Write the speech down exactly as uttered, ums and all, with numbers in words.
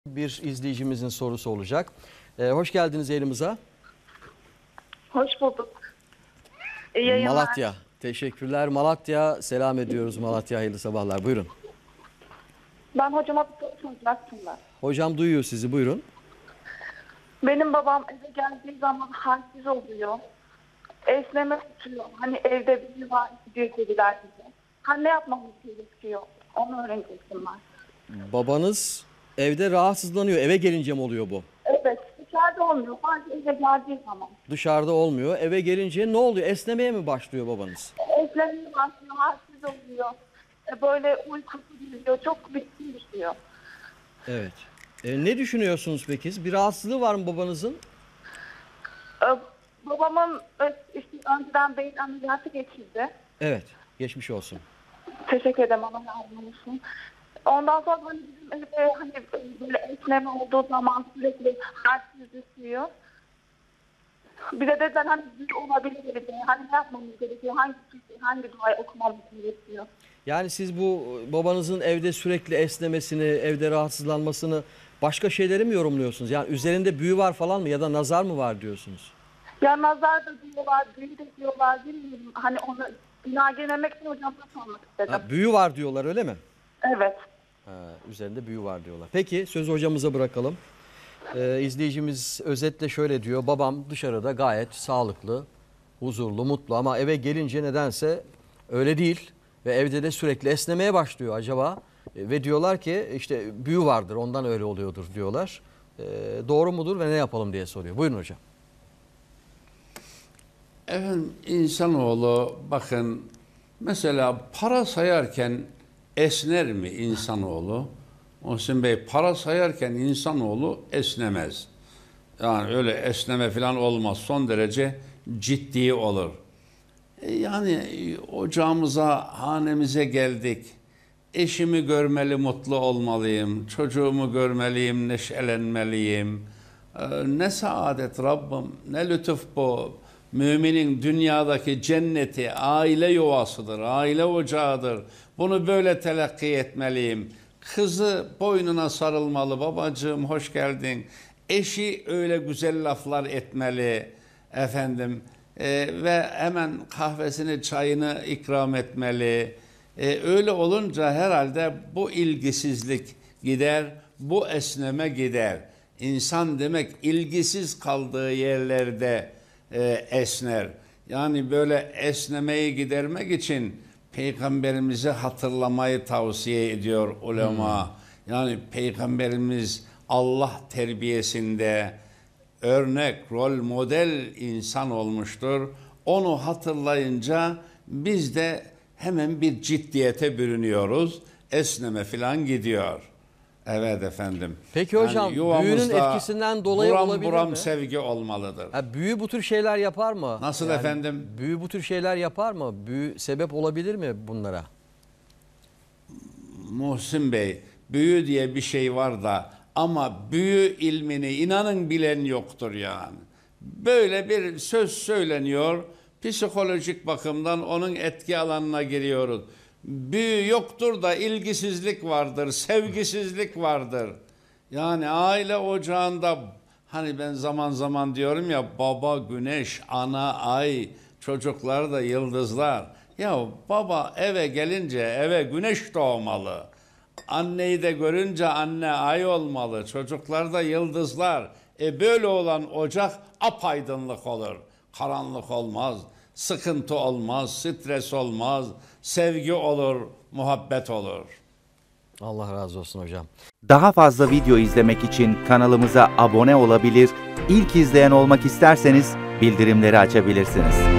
Bir izleyicimizin sorusu olacak. Ee, hoş geldiniz yayınımıza. Hoş bulduk. İyi yayınlar. Malatya. Teşekkürler. Malatya. Selam ediyoruz Malatya. Hayırlı sabahlar. Buyurun. Ben hocama bir soru soracaktım. Hocam duyuyor sizi. Buyurun. Benim babam eve geldiği zaman halsiz oluyor. Esneme tutuyor. Hani evde biri var diyor dediler bize. Hani ne yapmamız gerekiyor? Onu öğrenecektim ben. Babanız evde rahatsızlanıyor. Eve gelince mi oluyor bu? Evet. Dışarıda olmuyor. Sadece eve geldiği zaman. Dışarıda olmuyor. Eve gelince ne oluyor? Esnemeye mi başlıyor babanız? Esnemeye başlıyor. Halsiz oluyor. E, Böyle uykusu geliyor. Çok bitkin düşüyor. Evet. Ee, ne düşünüyorsunuz peki? Bir rahatsızlığı var mı babanızın? E, Babamın e, işte önceden beyin ameliyatı geçirdi. Evet. Geçmiş olsun. Teşekkür ederim, Allah razı olsun. Ondan sonra hani bizim evde hani böyle esneme olduğu zaman sürekli halsiz düşüyor. Bize dediler hani büyü olabilir dedi. Hani ne yapmamız gerekiyor? Hangi hangi duayı okumamız gerekiyor? Yani siz bu babanızın evde sürekli esnemesini, evde rahatsızlanmasını başka şeyleri mi yorumluyorsunuz? Yani üzerinde büyü var falan mı ya da nazar mı var diyorsunuz? Ya nazar da diyorlar, büyü de diyorlar, bilmiyorum. Hani onu günah gelmemek için hocamdan sormak istedim. Ha, büyü var diyorlar öyle mi? Evet. Ha, üzerinde büyü var diyorlar. Peki sözü hocamıza bırakalım. Ee, izleyicimiz özetle şöyle diyor. Babam dışarıda gayet sağlıklı, huzurlu, mutlu ama eve gelince nedense öyle değil. Ve evde de sürekli esnemeye başlıyor acaba. E, ve diyorlar ki işte büyü vardır ondan öyle oluyordur diyorlar. E, doğru mudur ve ne yapalım diye soruyor. Buyurun hocam. Efendim insanoğlu bakın mesela para sayarken esner mi insanoğlu? Muhsin Bey para sayarken insanoğlu esnemez. Yani öyle esneme falan olmaz. Son derece ciddi olur. E yani ocağımıza, hanemize geldik. Eşimi görmeli, mutlu olmalıyım. Çocuğumu görmeliyim, neşelenmeliyim. Ee, ne saadet Rabbim, ne lütuf bu. Müminin dünyadaki cenneti aile yuvasıdır, aile ocağıdır. Bunu böyle telakki etmeliyim. Kızı boynuna sarılmalı, babacığım hoş geldin. Eşi öyle güzel laflar etmeli efendim. Ee, ve hemen kahvesini, çayını ikram etmeli. Ee, öyle olunca herhalde bu ilgisizlik gider, bu esneme gider. İnsan demek ilgisiz kaldığı yerlerde e, esner. Yani böyle esnemeyi gidermek için Peygamberimizi hatırlamayı tavsiye ediyor ulema. Hmm. Yani Peygamberimiz Allah terbiyesinde örnek, rol model insan olmuştur. Onu hatırlayınca biz de hemen bir ciddiyete bürünüyoruz. Esneme filan gidiyor. Evet efendim. Peki hocam yani büyünün etkisinden dolayı buram olabilir buram mi? sevgi olmalıdır. Ha, büyü bu tür şeyler yapar mı? Nasıl yani, efendim? Büyü bu tür şeyler yapar mı? Büyü sebep olabilir mi bunlara? Muhsin Bey, büyü diye bir şey var da ama büyü ilmini inanın bilen yoktur yani. Böyle bir söz söyleniyor, psikolojik bakımdan onun etki alanına giriyoruz. Büyü yoktur da ilgisizlik vardır, sevgisizlik vardır. Yani aile ocağında hani ben zaman zaman diyorum ya baba güneş, ana ay, çocuklar da yıldızlar. Ya baba eve gelince eve güneş doğmalı. Anneyi de görünce anne ay olmalı. Çocuklar da yıldızlar. E böyle olan ocak apaydınlık olur. Karanlık olmaz. Sıkıntı olmaz. Stres olmaz. Sevgi olur. Muhabbet olur. Allah razı olsun hocam. Daha fazla video izlemek için kanalımıza abone olabilir, İlk izleyen olmak isterseniz bildirimleri açabilirsiniz.